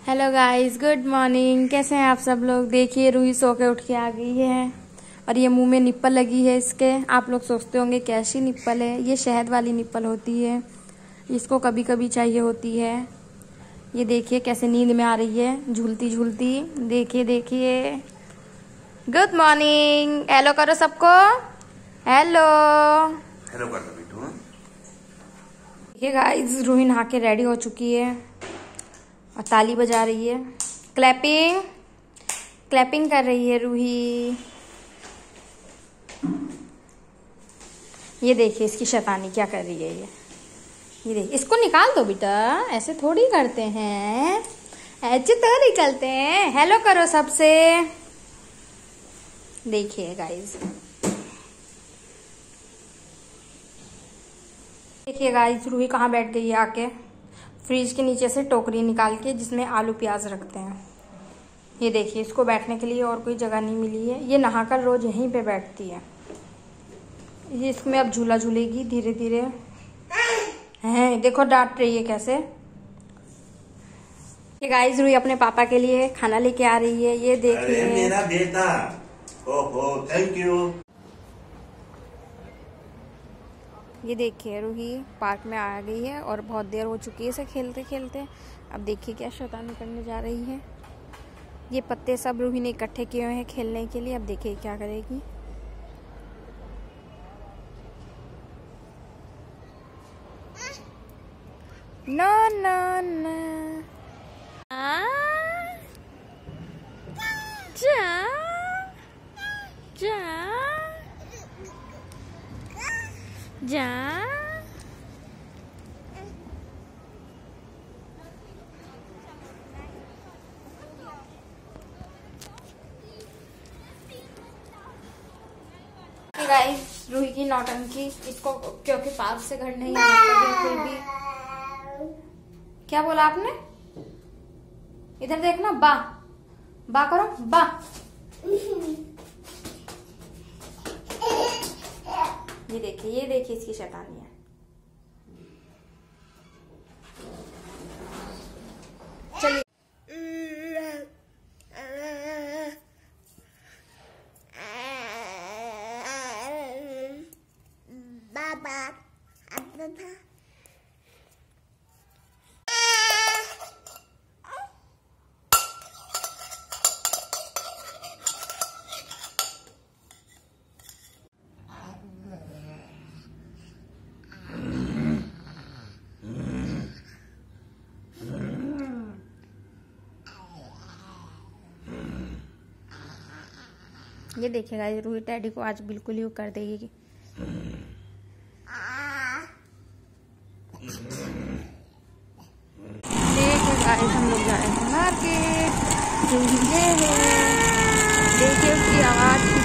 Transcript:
Hello guys, good morning. कैसे हैं आप सब लोग। देखिए रूही सो के उठ के आ गई है और ये मुंह में निप्पल लगी है इसके। आप लोग सोचते होंगे कैसी निप्पल है। ये शहद वाली निप्पल होती है, इसको कभी कभी चाहिए होती है। ये देखिए कैसे नींद में आ रही है झूलती झूलती। देखिए देखिए। गुड मॉर्निंग, हेलो करो सबको। हेलो हेलो कर दो बिट्टू। देखिए गाइस, रूही नहा के रेडी हो चुकी है और ताली बजा रही है। क्लैपिंग क्लैपिंग कर रही है रूही। ये देखिए इसकी शैतानी क्या कर रही है। ये देखिए, इसको निकाल दो बेटा, ऐसे थोड़ी करते हैं, ऐसे तो निकलते हैं। हेलो करो सबसे। देखिए गाइस, देखिए गाइस रूही कहाँ बैठ गई है आके। फ्रिज के नीचे से टोकरी निकाल के जिसमें आलू प्याज रखते हैं। ये देखिए, इसको बैठने के लिए और कोई जगह नहीं मिली है। ये नहाकर रोज यहीं पे बैठती है। ये इसमें अब झूला झूलेगी धीरे धीरे। हैं देखो, डांट रही है कैसे। ये गाइस रूही अपने पापा के लिए खाना लेके आ रही है। ये देखिए मेरा बेटा। ओहो, थैंक यू। ये देखिए रूही पार्क में आ गई है और बहुत देर हो चुकी है इसे खेलते खेलते। अब देखिए क्या शैतानी करने जा रही है। ये पत्ते सब रूही ने इकट्ठे किए हुए हैं खेलने के लिए। अब देखिए क्या करेगी। नो नो नो, जा जा जा। गाइस रूही की नौटंकी, इसको क्योंकि पार्क से घर नहीं आता बिल्कुल भी। क्या बोला आपने? इधर देखना, बा बा करो, बा। ये देखिए इसकी शैतानी है। चलिए ये देखिएगा, रूही टैडी को आज बिल्कुल ही कर देगी। देखिए हम लोग जा रहे हैं मार्केट। ये है, देखिए उसकी आवाज